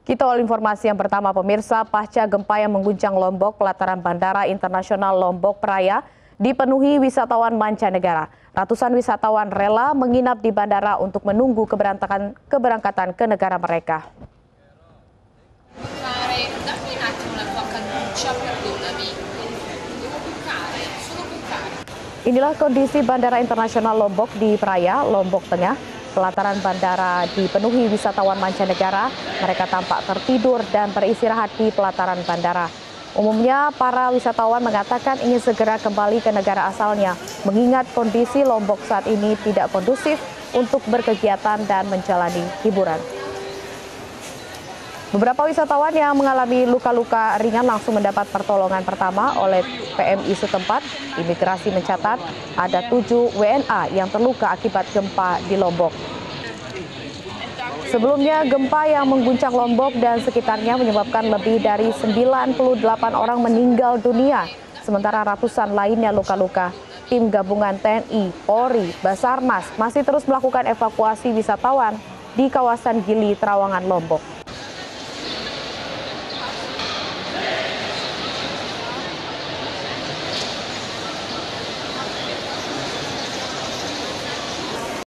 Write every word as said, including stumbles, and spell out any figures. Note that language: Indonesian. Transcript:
Kita awal informasi yang pertama, pemirsa, pasca gempa yang mengguncang Lombok, pelataran Bandara Internasional Lombok Praia dipenuhi wisatawan mancanegara. Ratusan wisatawan rela menginap di bandara untuk menunggu keberangkatan, keberangkatan ke negara mereka. Inilah kondisi Bandara Internasional Lombok di Praia, Lombok Tengah. Pelataran bandara dipenuhi wisatawan mancanegara. Mereka tampak tertidur dan beristirahat di pelataran bandara. Umumnya para wisatawan mengatakan ingin segera kembali ke negara asalnya, mengingat kondisi Lombok saat ini tidak kondusif untuk berkegiatan dan menjalani hiburan. Beberapa wisatawan yang mengalami luka-luka ringan langsung mendapat pertolongan pertama oleh P M I setempat. Imigrasi mencatat ada tujuh W N A yang terluka akibat gempa di Lombok. Sebelumnya, gempa yang mengguncang Lombok dan sekitarnya menyebabkan lebih dari sembilan puluh delapan orang meninggal dunia, sementara ratusan lainnya luka-luka. Tim gabungan T N I, Polri, Basarnas masih terus melakukan evakuasi wisatawan di kawasan Gili, Trawangan, Lombok.